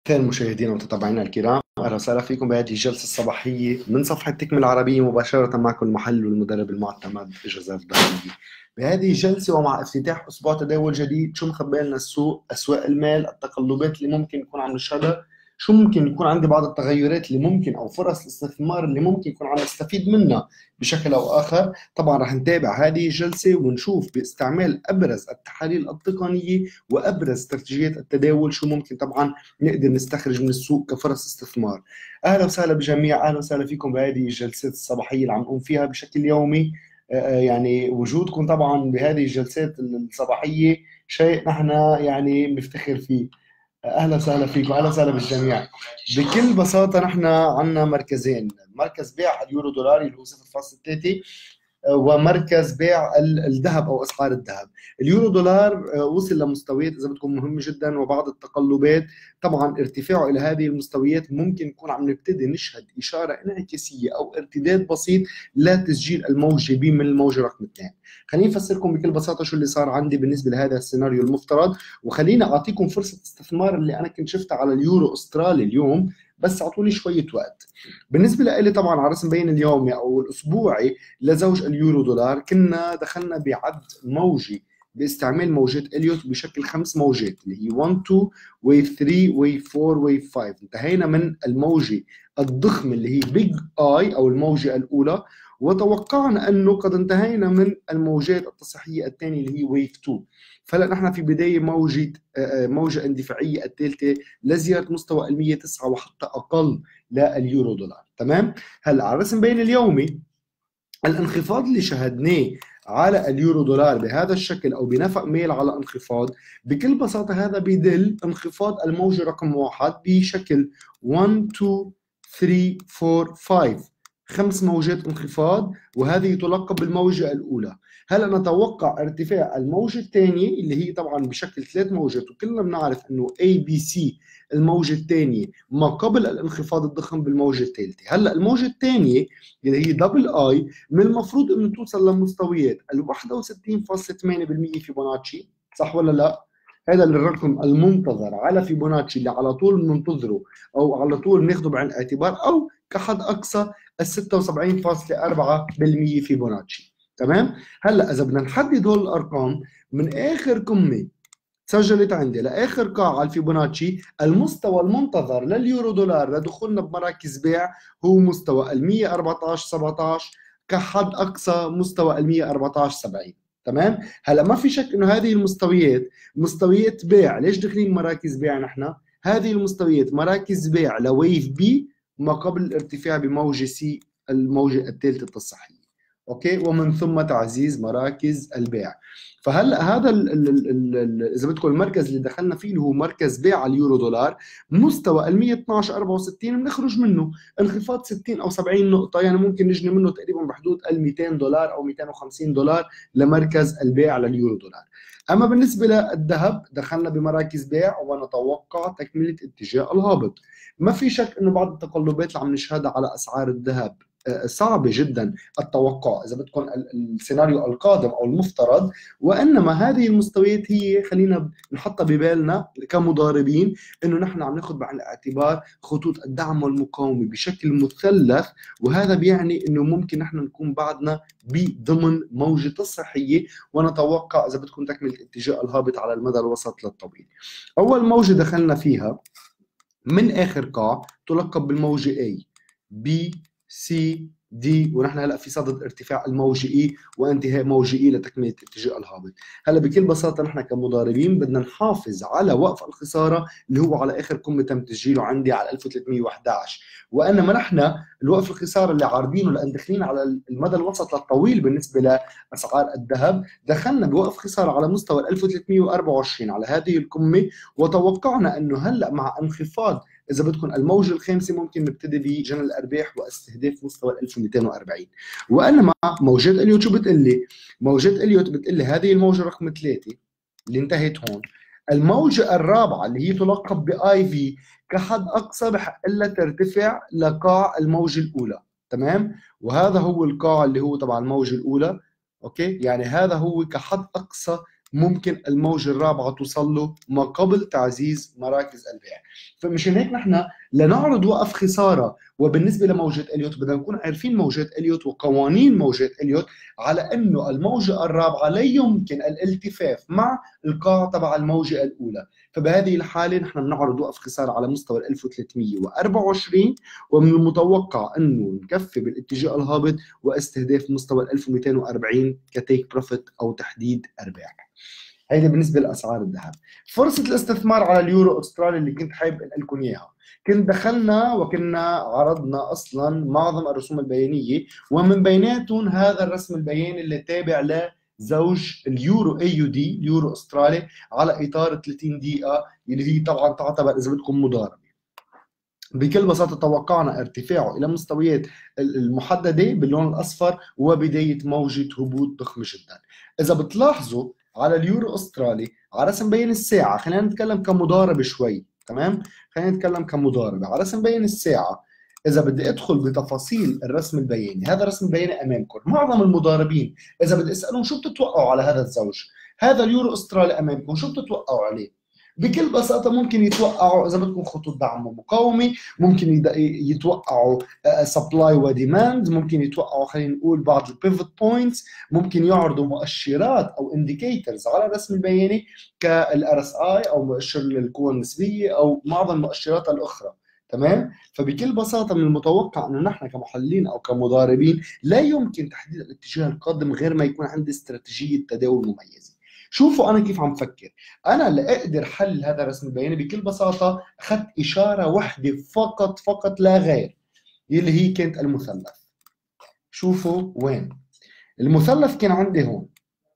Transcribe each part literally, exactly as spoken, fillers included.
خير مشاهدينا ومتابعينا الكرام، اهلا وسهلا فيكم بهذه الجلسه الصباحيه من صفحه تكمل العربيه مباشره. معكم المحل والمدرب المعتمد جوزيف دهبي. بهذه الجلسه ومع افتتاح اسبوع تداول جديد، شو مخبي لنا السوق؟ اسواق المال، التقلبات اللي ممكن يكون عم نشهدها، شو ممكن يكون عندي بعض التغيرات اللي ممكن او فرص الاستثمار اللي ممكن يكون عم نستفيد منها بشكل او اخر. طبعا رح نتابع هذه الجلسه ونشوف باستعمال ابرز التحاليل التقنيه وابرز استراتيجيات التداول شو ممكن طبعا نقدر نستخرج من السوق كفرص استثمار. اهلا وسهلا بالجميع، اهلا وسهلا فيكم بهذه الجلسات الصباحيه اللي عم نقوم فيها بشكل يومي. آه، آه، يعني وجودكم طبعا بهذه الجلسات الصباحيه شيء نحن يعني بنفتخر فيه. اهلا وسهلا فيكم، اهلا وسهلا بالجميع. بكل بساطه نحن عندنا مركزين: مركز بيع اليورو دولار اللي هو صفر فاصلة ثلاثة، ومركز بيع ال- الذهب او اسعار الذهب. اليورو دولار آه، وصل لمستويات اذا بدكم مهمه جدا وبعض التقلبات. طبعا ارتفاعه الى هذه المستويات ممكن نكون عم نبتدي نشهد اشاره انعكاسيه او ارتداد بسيط لتسجيل الموجه ب من الموجه رقم اثنين. خليني افسركم بكل بساطه شو اللي صار عندي بالنسبه لهذا السيناريو المفترض، وخليني اعطيكم فرصه استثمار اللي انا كنت شفتها على اليورو استرالي اليوم، بس اعطوني شويه وقت. بالنسبه لي طبعا على رسم بين اليومي او الاسبوعي لزوج اليورو دولار، كنا دخلنا بعد موجي باستعمال موجات اليوت بشكل خمس موجات اللي هي واحد اتنين ويف ثلاثة ويف أربعة ويف خمسة. انتهينا من الموجة الضخمة اللي هي بيج اي او الموجة الاولى، وتوقعنا انه قد انتهينا من الموجات التصحيحية الثانية اللي هي ويف اثنين. فهلا نحن في بداية موجة موجة اندفاعية الثالثة لزيارة مستوى ال مية وتسعة وحتى اقل لليورو دولار. تمام. هلا على الرسم بين اليومي الانخفاض اللي شهدناه على اليورو دولار بهذا الشكل او بنفق ميل على انخفاض، بكل بساطه هذا بيدل انخفاض الموجه رقم واحد بشكل واحد اتنين ثلاثة أربعة خمسة، خمس موجات انخفاض، وهذه تلقب بالموجه الاولى. هلا نتوقع ارتفاع الموجه الثانيه اللي هي طبعا بشكل ثلاث موجات، وكلنا بنعرف انه اي بي سي الموجه الثانيه ما قبل الانخفاض الضخم بالموجه الثالثه. هلا الموجه الثانيه اللي هي دبل اي من المفروض انه توصل لمستويات ال واحد وستين فاصلة ثمانية بالمية فيبوناتشي، صح ولا لا؟ هذا الرقم المنتظر على فيبوناتشي اللي على طول بننتظره او على طول بناخذه بعين الاعتبار، او كحد اقصى ال ستة وسبعين فاصلة أربعة بالمية فيبوناتشي. تمام. هلا اذا بدنا نحدد هول الارقام من اخر قمه سجلت عندي لاخر قاع على الفيبوناتشي، المستوى المنتظر لليورو دولار لدخولنا بمراكز بيع هو مستوى ال مية وأربعتاشر سبعتاشر، كحد اقصى مستوى ال مية وأربعتاشر سبعين. تمام. هلا ما في شك انه هذه المستويات مستويات بيع. ليش داخلين مراكز بيع نحن؟ هذه المستويات مراكز بيع لويف بي ما قبل الارتفاع بموجة سي، الموجة الثالثة التصحيحية. اوكي، ومن ثم تعزيز مراكز البيع. فهلا هذا ال ال ال ال اذا بدكم المركز اللي دخلنا فيه اللي هو مركز بيع على اليورو دولار، مستوى ال مية واثناشر أربعة وستين بنخرج منه انخفاض ستين او سبعين نقطه، يعني ممكن نجني منه تقريبا بحدود ال مئتين دولار او مئتين وخمسين دولار لمركز البيع على اليورو دولار. اما بالنسبه للذهب دخلنا بمراكز بيع ونتوقع تكمله اتجاه الهابط. ما في شك انه بعض التقلبات اللي عم نشهدها على اسعار الذهب صعبة جدا التوقع إذا بدكم السيناريو القادم أو المفترض، وإنما هذه المستويات هي خلينا نحطها ببالنا كمضاربين إنه نحن عم ناخذ بعين الاعتبار خطوط الدعم والمقاومة بشكل مثلث، وهذا بيعني إنه ممكن نحن نكون بعدنا بضمن موجة تصحيحية، ونتوقع إذا بدكم تكمل اتجاه الهابط على المدى الوسط للطويل. أول موجة دخلنا فيها من آخر قاع تلقب بالموجة A B سي دي، ونحن هلا في صدد ارتفاع الموجة اي وانتهاء موجة اي لتكمله اتجاه الهابط. هلا بكل بساطه نحن كمضاربين بدنا نحافظ على وقف الخساره اللي هو على اخر قمه تم تسجيله عندي على ألف وثلاثمية وأحد عشر، وانما نحن الوقف الخساره اللي عارضينه لان داخلين على المدى الوسط للطويل بالنسبه لاسعار الذهب، دخلنا بوقف خساره على مستوى ألف وثلاثمية وأربعة وعشرين على هذه القمه، وتوقعنا انه هلا مع انخفاض اذا بدكم الموجه الخامسه ممكن نبتدي بجنى الارباح واستهداف مستوى ألف ومئتين وأربعين. وانما موجات اليوت شو بتقول لي؟ موجات اليوت بتقول لي هذه الموجه رقم ثلاثة اللي انتهت هون، الموجه الرابعه اللي هي تلقب باي في كحد اقصى بحق لها ترتفع لقاع الموجه الاولى. تمام. وهذا هو القاع اللي هو طبعا الموجه الاولى. اوكي، يعني هذا هو كحد اقصى ممكن الموجة الرابعة توصل له ما قبل تعزيز مراكز البيع. فمشان هيك نحن لنعرض وقف خسارة، وبالنسبة لموجة إليوت بدنا نكون عارفين موجة إليوت وقوانين موجة إليوت، على أنه الموجة الرابعة لا يمكن الالتفاف مع القاع تبع الموجة الأولى. فبهذه الحالة نحن بنعرض وقف خسارة على مستوى ال ألف وثلاثمئة وأربعة وعشرين، ومن المتوقع أنه نكفي بالاتجاه الهابط واستهداف مستوى ال ألف ومئتين وأربعين كتيك بروفيت أو تحديد أرباح. هيدا بالنسبه لاسعار الذهب. فرصه الاستثمار على اليورو استرالي اللي كنت حابب انقل لكم اياها، كنت دخلنا وكنا عرضنا اصلا معظم الرسوم البيانيه، ومن بيناتهم هذا الرسم البياني اللي تابع لزوج اليورو اي يو دي اليورو استرالي على اطار ثلاثين دقيقه، اللي هي طبعا تعتبر اذا بدكم مضاربه. بكل بساطه توقعنا ارتفاعه الى مستويات المحدده باللون الاصفر وبدايه موجه هبوط ضخمه جدا. اذا بتلاحظوا على اليورو استرالي على رسم بين الساعه، خلينا نتكلم كمضاربه شوي، تمام؟ خلينا نتكلم كمضاربه على رسم بين الساعه. اذا بدي ادخل بتفاصيل الرسم البياني، هذا الرسم البياني امامكم، معظم المضاربين اذا بدي اسالهم شو بتتوقعوا على هذا الزوج، هذا اليورو استرالي امامكم، شو بتتوقعوا عليه؟ بكل بساطه ممكن يتوقعوا اذا بدكم خطوط دعم ومقاومه، ممكن يتوقعوا سبلاي وديماند، ممكن يتوقعوا خلينا نقول بعض البيفوت بوينتس، ممكن يعرضوا مؤشرات او انديكيتورز على الرسم البياني كالار اس اي او مؤشر للقوه النسبيه او بعض المؤشرات الاخرى. تمام؟ فبكل بساطه من المتوقع انه نحن كمحللين او كمضاربين لا يمكن تحديد الاتجاه القادم غير ما يكون عندي استراتيجيه تداول مميزه. شوفوا انا كيف عم فكر، انا لاقدر حل هذا الرسم البياني بكل بساطه اخذت اشاره واحده فقط فقط لا غير، اللي هي كانت المثلث. شوفوا وين المثلث كان عندي هون،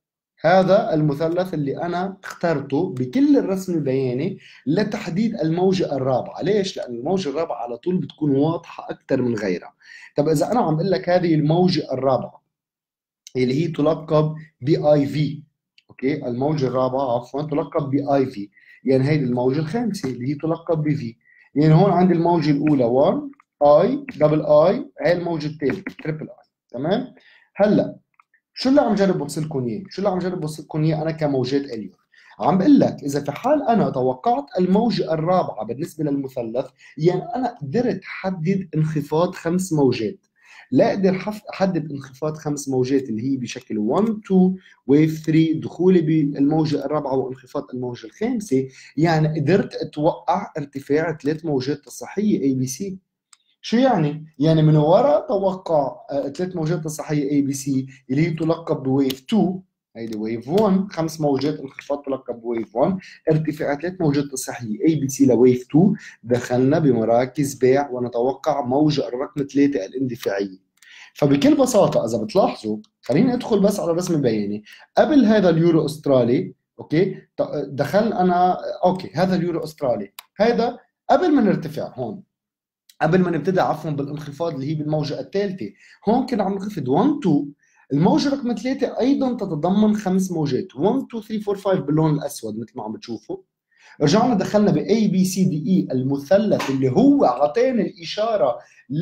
هذا المثلث اللي انا اخترته بكل الرسم البياني لتحديد الموجه الرابعه. ليش؟ لان الموجه الرابعه على طول بتكون واضحه اكثر من غيرها. طب اذا انا عم بقول لك هذه الموجه الرابعه اللي هي تلقب بي اي في، اوكي، الموجه الرابعه عفوا تلقب باي في، يعني هيدي الموجه الخامسه اللي هي تلقب بفي. يعني هون عندي الموجه الاولى واحد اي دبل اي، هي الموجه الثالثه تريبل اي. تمام؟ هلا شو اللي عم جرب اوصلكم اياه؟ شو اللي عم جرب اوصلكم اياه انا كموجات اليوم؟ عم بقول لك اذا في حال انا توقعت الموجه الرابعه بالنسبه للمثلث، يعني انا قدرت احدد انخفاض خمس موجات. لا اقدر احدد انخفاض خمس موجات اللي هي بشكل واحد اثنين ويف ثلاثة، دخولي بالموجه الرابعه وانخفاض الموجه الخامسه، يعني قدرت اتوقع ارتفاع ثلاث موجات تصحيحيه اي بي سي. شو يعني؟ يعني من وراء توقع ثلاث موجات تصحيحيه اي بي سي اللي هي تلقب بويف اثنين، هيدي ويف واحد، خمس موجات انخفاض تلقب بويف واحد، ارتفاع ثلاث موجات تصحيحيه اي بي سي لويف اثنين، دخلنا بمراكز بيع ونتوقع موجه الرقم ثلاثه الاندفاعيه. فبكل بساطه اذا بتلاحظوا، خليني ادخل بس على الرسم البياني قبل هذا اليورو استرالي، اوكي، دخل انا اوكي هذا اليورو استرالي، هذا قبل ما نرتفع هون، قبل ما نبتدي عفوا بالانخفاض اللي هي بالموجه الثالثه، هون كنا عم نخفض واحد اثنين، الموجه رقم ثلاثه ايضا تتضمن خمس موجات واحد اثنين ثلاثة أربعة خمسة باللون الاسود مثل ما عم بتشوفوا. رجعنا دخلنا ب A B C D E المثلث اللي هو اعطانا الاشاره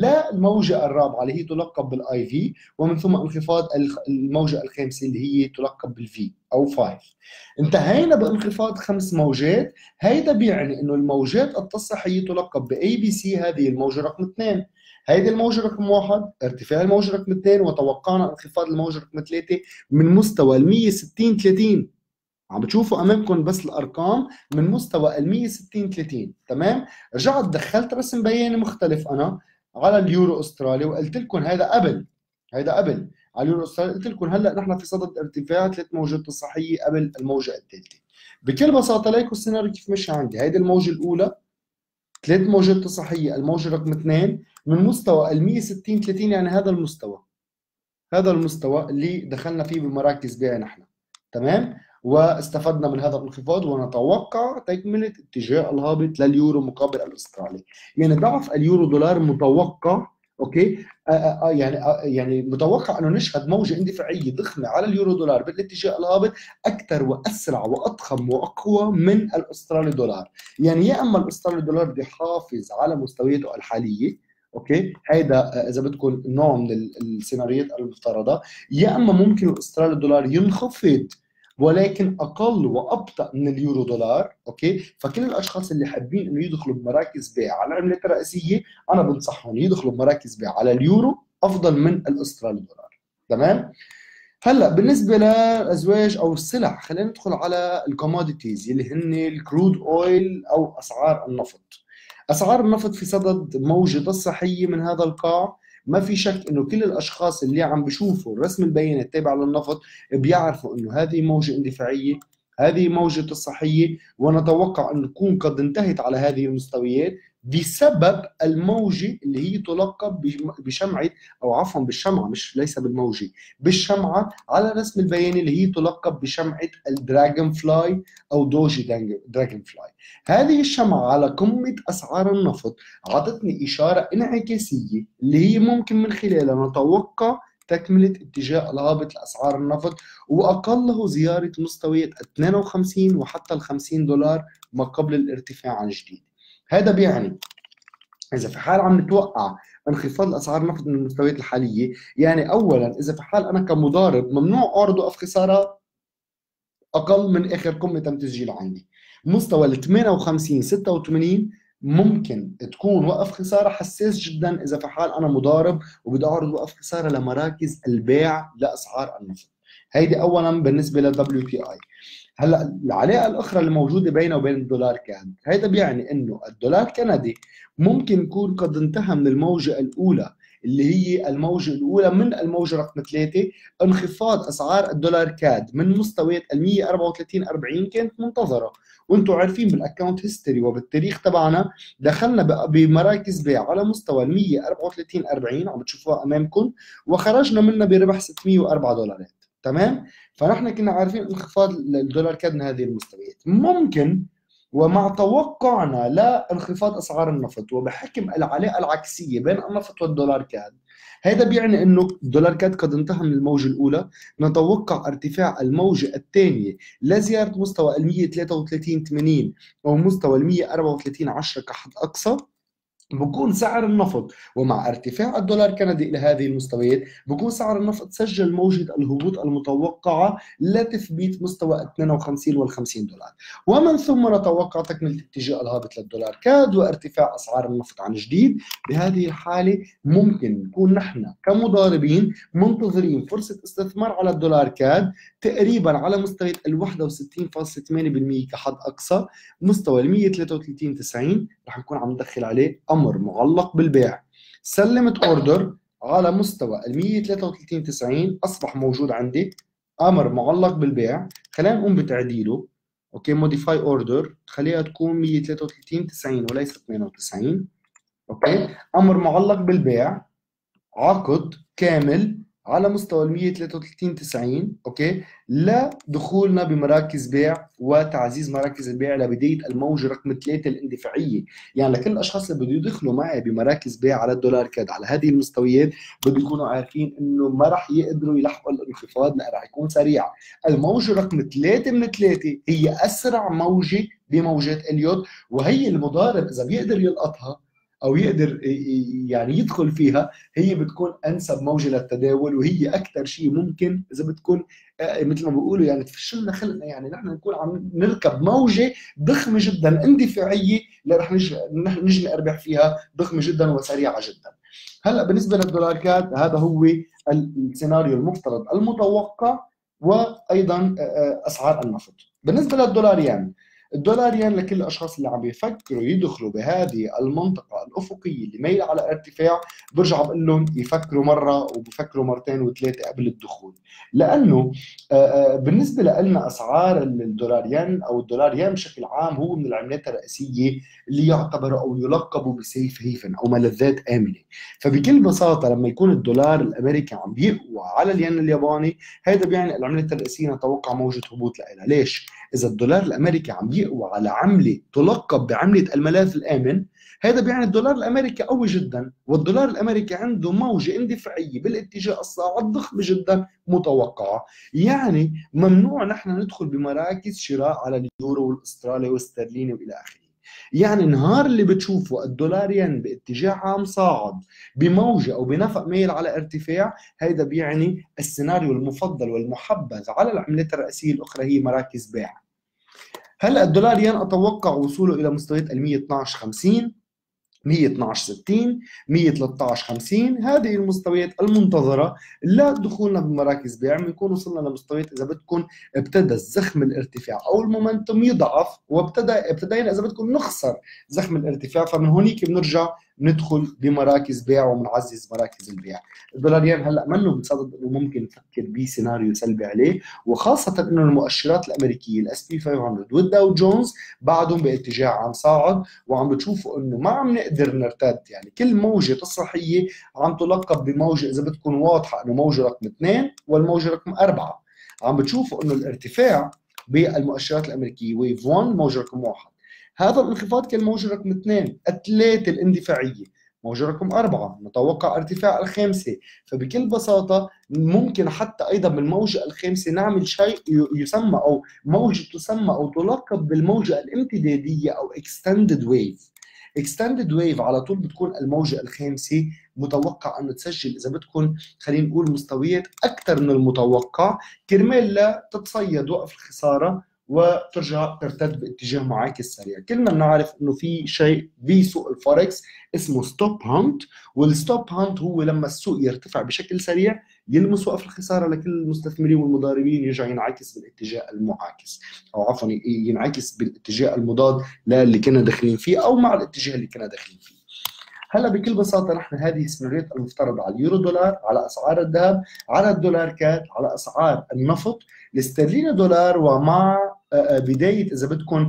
للموجه الرابعه اللي هي تلقب بالاي في، ومن ثم انخفاض الموجه الخامسه اللي هي تلقب بالفي او خمسة. انتهينا بانخفاض خمس موجات، هيدا بيعني انه الموجات التصحيحيه تلقب ب A B C، هذه الموجه رقم اثنين، هيدي الموجه رقم واحد، ارتفاع الموجه رقم اثنين، وتوقعنا انخفاض الموجه رقم ثلاثه من مستوى ال مئة وستين ثلاثين. عم بتشوفوا امامكم بس الارقام من مستوى ال مئة وستين ثلاثين. تمام؟ رجعت دخلت رسم بياني مختلف انا على اليورو استرالي وقلت لكم هذا قبل، هذا قبل على اليورو استرالي، قلت لكم هلا نحن في صدد ارتفاع ثلاث موجات تصحيحيه قبل الموجه الثالثه. بكل بساطه ليكوا السيناريو كيف مشي عندي، هيدي الموجه الاولى ثلاث موجات تصحيحيه، الموجه رقم اثنين من مستوى ال مئة وستين ثلاثين، يعني هذا المستوى، هذا المستوى اللي دخلنا فيه بمراكز بيع نحن. تمام؟ واستفدنا من هذا الانخفاض ونتوقع تكمله اتجاه الهابط لليورو مقابل الاسترالي. يعني ضعف اليورو دولار متوقع، اوكي، آآ آآ يعني آآ يعني متوقع انه نشهد موجه اندفاعيه ضخمه على اليورو دولار بالاتجاه الهابط اكثر واسرع واضخم واقوى من الاسترالي دولار. يعني يا اما الاسترالي دولار بده يحافظ على مستوياته الحاليه، اوكي، هيدا اذا بدكم نوع من السيناريوهات المفترضه، يا اما ممكن الاسترالي دولار ينخفض ولكن اقل وابطا من اليورو دولار. اوكي، فكل الاشخاص اللي حابين انه يدخلوا بمراكز بيع على العملات الرئيسيه انا بنصحهم يدخلوا بمراكز بيع على اليورو افضل من الاسترالي دولار. تمام. هلا بالنسبه للازواج او السلع، خلينا ندخل على الكوموديتيز اللي هن الكرود اويل او اسعار النفط. اسعار النفط في صدد موجه تصحيحيه من هذا القاع. ما في شك انه كل الاشخاص اللي عم بيشوفوا الرسم البياني التابع للنفط بيعرفوا انه هذه موجه اندفاعيه، هذه موجه تصحيحيه، ونتوقع ان تكون قد انتهت على هذه المستويات بسبب الموجه اللي هي تلقب بشمعه، او عفوا بالشمعه، مش ليس بالموجه، بالشمعه على الرسم البياني اللي هي تلقب بشمعه الدراجون فلاي او دوجي دراجون فلاي. هذه الشمعه على قمه اسعار النفط اعطتني اشاره انعكاسيه اللي هي ممكن من خلالها نتوقع تكمله اتجاه الهابط لاسعار النفط، واقله زياره مستويات اثنين وخمسين وحتى ال خمسين دولار ما قبل الارتفاع عن جديد. هذا بيعني اذا في حال عم نتوقع انخفاض الاسعار النفط من المستويات الحاليه، يعني اولا اذا في حال انا كمضارب ممنوع اعرض وقف خساره اقل من اخر قمه تم تسجيل عندي، مستوى ال ثمانية وخمسين ستة وثمانين ممكن تكون وقف خساره حساس جدا اذا في حال انا مضارب وبدي اعرض وقف خساره لمراكز البيع لاسعار النفط. هيدي اولا بالنسبه للدبليو تي اي. هلا العلاقه الاخرى اللي موجوده بينه وبين الدولار كان، هذا بيعني انه الدولار الكندي ممكن يكون قد انتهى من الموجه الاولى اللي هي الموجه الاولى من الموجه رقم ثلاثه. انخفاض اسعار الدولار كاد من مستويات ال مية وأربعة وثلاثين أربعين كانت منتظره، وانتم عارفين بالاكونت هيستوري وبالتاريخ تبعنا دخلنا بمراكز بيع على مستوى ال مية وأربعة وثلاثين أربعين عم بتشوفوها امامكم، وخرجنا منها بربح ستمية وأربعة دولارات. تمام. فنحن كنا عارفين انخفاض الدولار كاد من هذه المستويات ممكن، ومع توقعنا لانخفاض اسعار النفط وبحكم العلاقه العكسيه بين النفط والدولار كاد، هذا بيعني انه الدولار كاد قد انتهى من الموجه الاولى. نتوقع ارتفاع الموجه الثانيه لزياره مستوى ال مية وثلاثة وثلاثين ثمانين او مستوى ال مية وأربعة وثلاثين عشرة كحد اقصى. بكون سعر النفط ومع ارتفاع الدولار الكندي الى هذه المستويات بكون سعر النفط سجل موجة الهبوط المتوقعة لتثبيت مستوى اثنين وخمسين وال خمسين دولار، ومن ثم نتوقع تكملة اتجاه الهابط للدولار كاد وارتفاع اسعار النفط عن جديد. بهذه الحالة ممكن نكون نحن كمضاربين منتظرين فرصة استثمار على الدولار كاد تقريبا على مستويات ال واحد وستين فاصلة ثمانية بالمية كحد اقصى. مستوى ال مية وثلاثة وثلاثين تسعين رح نكون عم ندخل عليه امر معلق بالبيع. سلمت اوردر على مستوى ال مية وثلاثة وثلاثين تسعين اصبح موجود عندي امر معلق بالبيع. خلينا نقوم بتعديله. اوكي، موديفاي اوردر خليها تكون مية وثلاثة وثلاثين تسعين وليس ثمانية وتسعين. اوكي، امر معلق بالبيع، عقد كامل على مستوى ال مية وثلاثة وثلاثين تسعين. اوكي، لدخولنا بمراكز بيع وتعزيز مراكز البيع لبدايه الموجه رقم ثلاثه الاندفاعيه. يعني لكل الاشخاص اللي بده يدخلوا معي بمراكز بيع على الدولار كاد على هذه المستويات بده يكونوا عارفين انه ما راح يقدروا يلحقوا الانخفاض، لا راح يكون سريع. الموجه رقم ثلاثه من ثلاثه هي اسرع موجه بموجات اليوت، وهي المضارب اذا بيقدر يلقطها او يقدر يعني يدخل فيها هي بتكون انسب موجه للتداول، وهي اكثر شيء ممكن اذا بتكون مثل ما بيقولوا يعني تفشلنا خلقنا، يعني نحن نكون عم نركب موجه ضخمه جدا اندفاعيه اللي رح نجني ارباح فيها ضخمه جدا وسريعه جدا. هلا بالنسبه للدولار كاد هذا هو السيناريو المفترض المتوقع، وايضا اسعار النفط. بالنسبه للدولار ين، الدولار ين لكل الاشخاص اللي عم بيفكروا يدخلوا بهذه المنطقه الافقيه اللي ميله على ارتفاع، برجع بقول لهم يفكروا مره وبفكروا مرتين وثلاثه قبل الدخول، لانه بالنسبه لنا اسعار الدولار ين او الدولار ين بشكل عام هو من العملات الرئيسيه اللي يعتبر او يلقبوا بسيف هيفن او ملذات امنه. فبكل بساطه لما يكون الدولار الامريكي عم بيقوى على الين الياباني، هذا بيعني العمله الرئيسيه نتوقع موجه هبوط لها. ليش؟ اذا الدولار الامريكي عم يقوى على عمله تلقب بعمله الملاذ الامن، هذا بيعني الدولار الامريكي قوي جدا، والدولار الامريكي عنده موجه اندفاعيه بالاتجاه الصاعد ضخمه جدا متوقعه. يعني ممنوع نحن ندخل بمراكز شراء على اليورو والاسترالي والاسترليني والى اخره. يعني النهار اللي بتشوفه الدولار ين باتجاه عام صاعد بموجة أو بنفق ميل على ارتفاع، هيدا بيعني السيناريو المفضل والمحبذ على العملات الرئيسية الأخرى هي مراكز بيع. هلا الدولار ين أتوقع وصوله إلى مستويات ال مية واثناشر خمسين، مية واثناشر ستين، مية وثلاثة عشر خمسين، هذه المستويات المنتظرة لدخولنا بمراكز بيع. بنكون وصلنا لمستويات إذا بدكم ابتدى الزخم الارتفاع أو المومنتوم يضعف، وابتدى ابتدينا إذا بدكم نخسر زخم الارتفاع، فمن هونيك بنرجع ندخل بمراكز بيع وبنعزز مراكز البيع. الدولار ين هلا منه بصدد انه ممكن نفكر بسيناريو سلبي عليه، وخاصه انه المؤشرات الامريكيه الاس بي خمسمية والداو جونز بعدهم باتجاه عم صاعد، وعم بتشوفوا انه ما عم نقدر نرتد. يعني كل موجه تصحيحيه عم تلقب بموجه اذا بدكم واضحه انه موجه رقم اثنين والموجه رقم اربعه. عم بتشوفوا انه الارتفاع بالمؤشرات الامريكيه ويف واحد موجه رقم واحد، هذا الانخفاض كان موجة رقم اثنين، الثلاثة الاندفاعية موجة رقم أربعة، نتوقع ارتفاع الخامسة. فبكل بساطة ممكن حتى أيضا بالموجة الخامسة نعمل شيء يسمى أو موجة تسمى أو تلقب بالموجة الامتدادية أو extended wave. extended wave على طول بتكون الموجة الخامسة متوقع أن تسجل إذا بدكم خلينا نقول مستويات أكثر من المتوقع، كرمال لا تتصيد وقف الخسارة وترجع ترتد باتجاه معاكس سريع. كلنا بنعرف انه في شيء بسوق الفوركس اسمه ستوب هانت، والستوب هانت هو لما السوق يرتفع بشكل سريع يلمس وقف الخساره لكل المستثمرين والمضاربين، يرجع ينعكس بالاتجاه المعاكس، او عفوا ينعكس بالاتجاه المضاد للي كنا داخلين فيه او مع الاتجاه اللي كنا داخلين فيه. هلا بكل بساطه نحن هذه السيناريوهات المفترضه على اليورو دولار، على اسعار الذهب، على الدولار كات، على اسعار النفط، الاسترليني دولار، ومع بدايه اذا بدكم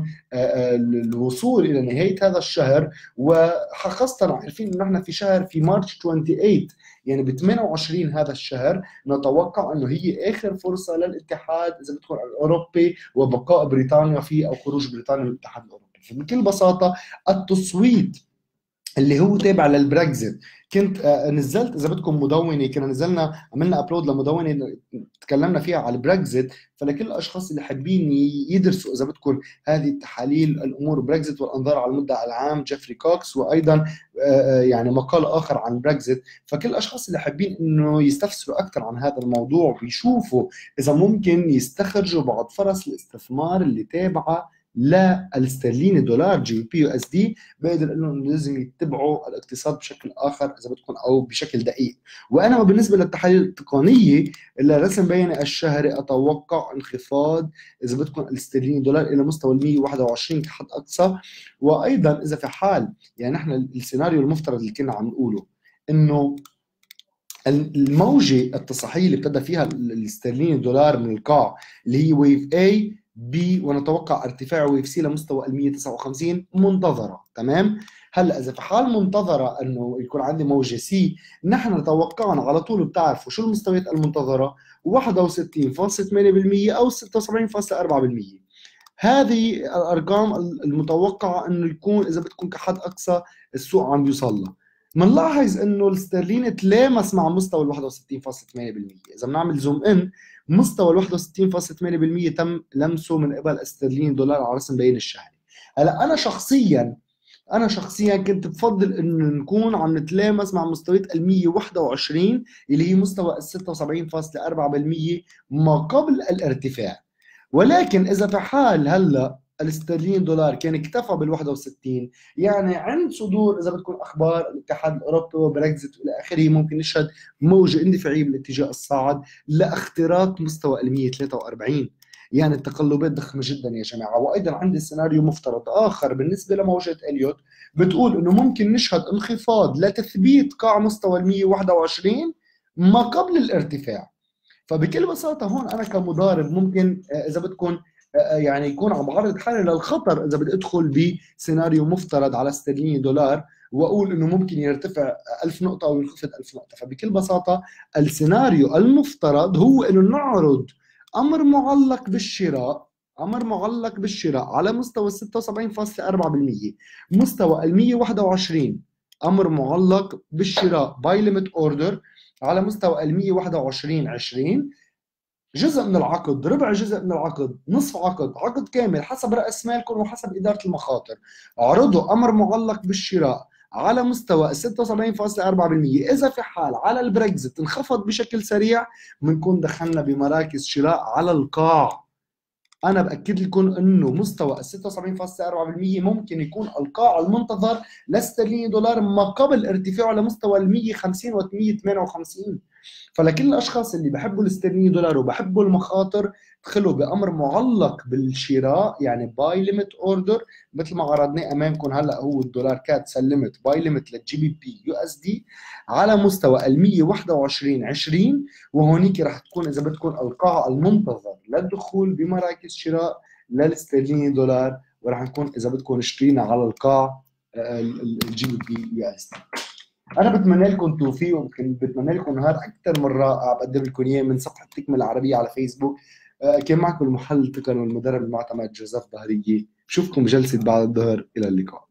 الوصول الى نهايه هذا الشهر، وخاصه عارفين انه نحن في شهر في مارس ثمانية وعشرين، يعني ب ثمانية وعشرين هذا الشهر نتوقع انه هي اخر فرصه للاتحاد اذا بدكم الاوروبي وبقاء بريطانيا فيه او خروج بريطانيا من الاتحاد الاوروبي. فبكل بساطه التصويت اللي هو تابع للبريكزيت، كنت نزلت اذا بدكم مدونه، كنا نزلنا عملنا ابلود لمدونه تكلمنا فيها على البريكزيت، فلكل الاشخاص اللي حابين يدرسوا اذا بدكم هذه التحاليل الامور بريكزيت والانظار على المدة العام جيفري كوكس، وايضا يعني مقال اخر عن بريكزيت، فكل الاشخاص اللي حابين انه يستفسروا اكثر عن هذا الموضوع ويشوفوا اذا ممكن يستخرجوا بعض فرص الاستثمار اللي تابعه للاسترليني دولار جي بي يو اس دي، بقدر انه لازم يتبعوا الاقتصاد بشكل اخر اذا بدكم او بشكل دقيق. وانا بالنسبه للتحاليل التقنيه اللي رسم بياني الشهري اتوقع انخفاض اذا بدكم الاسترليني دولار الى مستوى ال مية وواحد وعشرين كحد اقصى. وايضا اذا في حال يعني نحن السيناريو المفترض اللي كنا عم نقوله انه الموجه التصحيحيه اللي ابتدى فيها الاسترليني دولار من القاع اللي هي ويف اي بي، ونتوقع ارتفاع ويف سي لمستوى ال مية وتسعة وخمسين منتظره. تمام. هلا اذا في حال منتظره انه يكون عندي موجه سي، نحن توقعنا على طول بتعرفوا شو المستويات المنتظره، واحد وستين فاصلة ثمانية بالمية او ستة وسبعين فاصلة أربعة بالمية. هذه الارقام المتوقعه انه يكون اذا بدكم كحد اقصى السوق عم بيوصل لها. بنلاحظ انه الاسترليني تلامس مع مستوى ال واحد وستين فاصلة ثمانية بالمية. اذا بنعمل زوم ان، مستوى ال واحد وستين فاصلة ثمانية بالمية تم لمسه من قبل استرليني دولار على رسم بيان الشهري. هلا انا شخصيا انا شخصيا كنت بفضل انه نكون عم نتلامس مع مستويات ال مية وواحد وعشرين اللي هي مستوى ال ستة وسبعين فاصلة أربعة بالمية ما قبل الارتفاع. ولكن اذا في حال هلا الاسترليني دولار كان اكتفى بال واحد وستين، يعني عند صدور اذا بدكم اخبار الاتحاد الاوروبي وبريكزيت والى اخره، ممكن نشهد موجه اندفاعيه بالاتجاه الصاعد لاختراق مستوى ال مية وثلاثة وأربعين. يعني التقلبات ضخمه جدا يا جماعه. وايضا عندي سيناريو مفترض اخر بالنسبه لموجه اليوت بتقول انه ممكن نشهد انخفاض لتثبيت قاع مستوى ال مية وواحد وعشرين ما قبل الارتفاع. فبكل بساطه هون انا كمضارب ممكن اذا بدكم يعني يكون عم بعرض حالي للخطر اذا بدي ادخل بسيناريو مفترض على استرليني دولار واقول انه ممكن يرتفع ألف نقطه او ينخفض ألف نقطه. فبكل بساطه السيناريو المفترض هو انه نعرض امر معلق بالشراء امر معلق بالشراء على مستوى ستة وسبعين فاصلة أربعة بالمية، مستوى ال مية وواحد وعشرين امر معلق بالشراء باي ليميت اوردر على مستوى ال مية وواحد وعشرين عشرين، جزء من العقد، ربع جزء من العقد، نصف عقد، عقد كامل، حسب رأس مالكم وحسب إدارة المخاطر. اعرضوا أمر معلق بالشراء على مستوى ستة وسبعين فاصلة أربعة بالمئة. إذا في حال على البريكزت انخفض بشكل سريع، بنكون دخلنا بمراكز شراء على القاع. انا باكد لكم انه مستوى ال ستة وسبعين فاصلة أربعة بالمئة ممكن يكون القاع المنتظر لاسترليني دولار ما قبل ارتفاعه لمستوى ال مئة وخمسين و مئة وثمانية وخمسين. فلكل الاشخاص اللي بحبوا الاسترليني دولار وبحبوا المخاطر، ادخلوا بامر معلق بالشراء، يعني باي ليميت اوردر، مثل ما عرضناه امامكم هلا. هو الدولار كاد سلمت باي ليميت للجي بي بي يو اس دي على مستوى ال مئة وواحد وعشرين عشرين، وهونيك رح تكون اذا بدكم القاع المنتظر للدخول بمراكز شراء للاسترليني دولار، ورح نكون اذا بدكم اشترينا على القاع الجي بي بي يو اس دي. انا بتمنى لكم التوفيق، وبتمنى لكم نهار اكثر من رائع بقدم لكم اياه من صفحه التكمله العربيه على فيسبوك. آه، كان معكم المحلل التقني والمدرب المعتمد جوزيف ظهريه. بشوفكم بجلسه بعد الظهر، الى اللقاء.